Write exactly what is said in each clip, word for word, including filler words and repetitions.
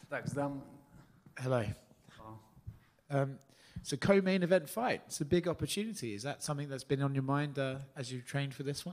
Так, сдам. Hello. Um, it's a co-main event fight. It's a big opportunity. Is that something that's been on your mind uh, as you trained for this one?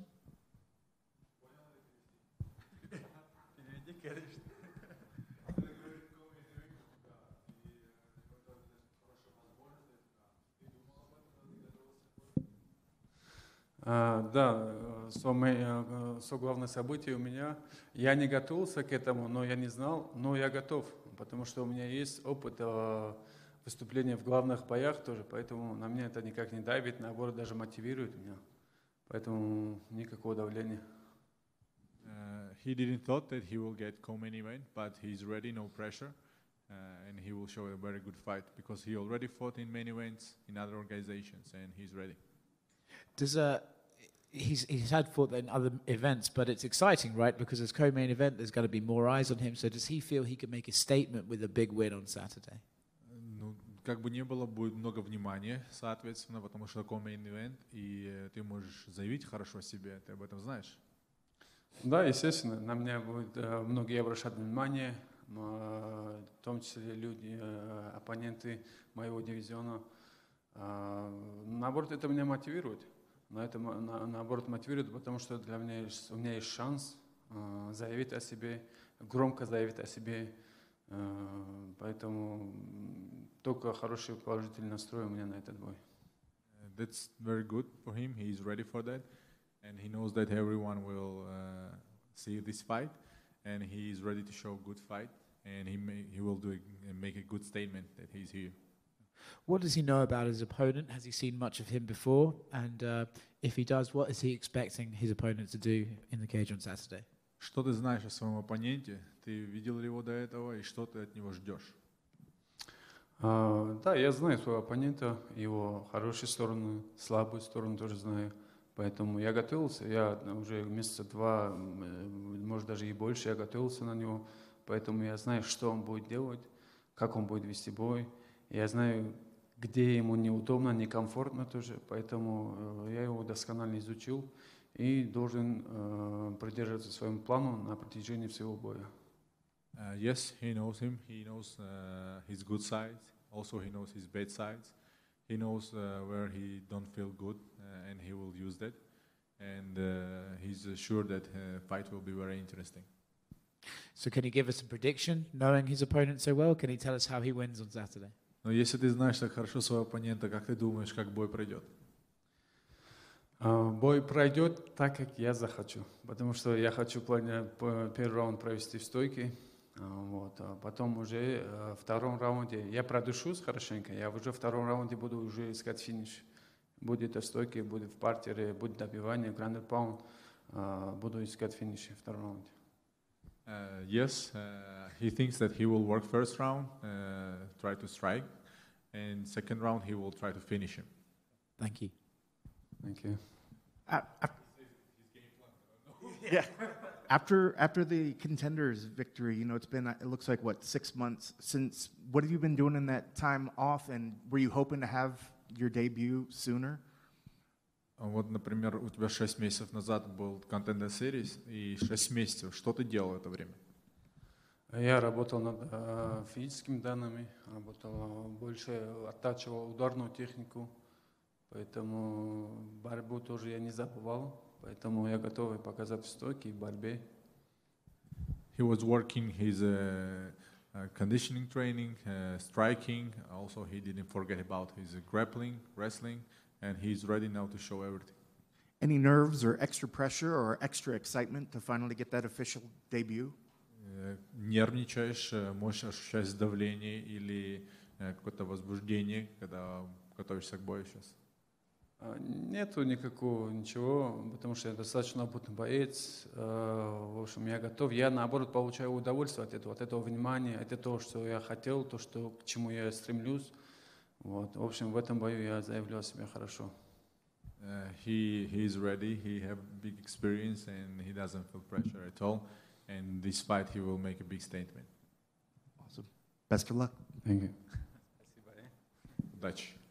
А, да, самое, со главное событие у меня. Я не готовился к этому, но я не знал, но я готов, потому что у меня есть опыт а, выступления в главных боях тоже, поэтому на меня это никак не давит, наоборот, даже мотивирует меня. Поэтому никакого давления. Uh, he didn't thought that he will get co-main event, but he's ready, no pressure, uh, and he will show a very good fight because he already fought in main events in other organizations, and he's ready. Does uh, he's he's had fought in other events, but it's exciting, right? Because as co-main event, there's going to be more eyes on him. So does he feel he can make a statement with a big win on Saturday? Ну, как бы ни было, будет много внимания, соответственно, потому что co-main event, и э, ты можешь заявить хорошо о себе, ты об этом знаешь. Да, естественно, на меня будет э, многие обращать внимание, э, в том числе люди, э, оппоненты моего дивизиона. Э, наоборот, это меня мотивирует. Но это на, наоборот мотивирует, потому что для меня есть, у меня есть шанс э, заявить о себе, громко заявить о себе. Э, поэтому только хороший положительный настрой у меня на этот бой. That's very good for him. He is ready for that. And he knows that everyone will uh, see this fight, and he is ready to show good fight, and he may, he will do a, make a good statement that he's here. What does he know about his opponent? Has he seen much of him before? And uh, if he does, what is he expecting his opponent to do in the cage on Saturday? Что ты знаешь о своем оппоненте? Ты видел его до этого, и что ты от него ждешь? Uh, да, я знаю своего оппонента, его хорошие стороны, слабые стороны тоже знаю. Поэтому я готовился, я уже месяца два, может даже и больше, я готовился на него. Поэтому я знаю, что он будет делать, как он будет вести бой. Я знаю, где ему неудобно, некомфортно тоже. Поэтому я его досконально изучил и должен uh, придерживаться своему плану на протяжении всего боя. Uh, yes, he knows him. He knows uh, his good sides. Also, he knows his bad sides. He knows uh, where he don't feel good, uh, and he will use that. And uh, he's uh, sure that uh, fight will be very interesting. So can he give us a prediction, knowing his opponent so well? Can he tell us how he wins on Saturday? Но если ты знаешь так хорошо своего оппонента, как ты думаешь, как бой пройдет? Uh, бой пройдет так, как я захочу. Потому что я хочу первый раунд провести в стойке. Вот. А потом уже во втором раунде я продышусь хорошенько, я уже в втором раунде буду уже искать финиш. Будет в стойке, будет в партере, будет добивание, гранд паунд, буду искать финиш в втором раунде. Uh, yes, uh, he thinks that he will work first round, uh, try to strike, and second round he will try to finish him. Thank you. Thank you. Uh, yeah. After after the Contenders victory, you know, it's been, it looks like, what, six months since. What have you been doing in that time off, and were you hoping to have your debut sooner? Вот, например, у тебя шесть месяцев назад был Contender Series, и шесть месяцев. Что ты делал в это время? Я работал над э, физическими данными, работал больше, оттачивал ударную технику, поэтому борьбу тоже я не забывал. Поэтому я готов показать в стойке и в борьбе. He was working his uh, uh, conditioning training, uh, striking. Also, he didn't forget about his uh, grappling, wrestling, and he's ready now to show everything. Any nerves or extra pressure or extra excitement to finally get that official debut? Uh, нервничаешь, можешь ощущать давление или uh, какое-то возбуждение, когда готовишься к бою сейчас? Нету никакого ничего, потому что я достаточно опытный боец. В общем, я готов. Я, наоборот, получаю удовольствие от этого, от этого внимания, от того, что я хотел, то, что, к чему я стремлюсь. Вот. В общем, в этом бою я заявлял себя хорошо. Uh, he he is ready. He have big experience and he doesn't feel pressure at all. And this fight, he will make a big statement. Awesome. Best of luck. Thank you. Удачи.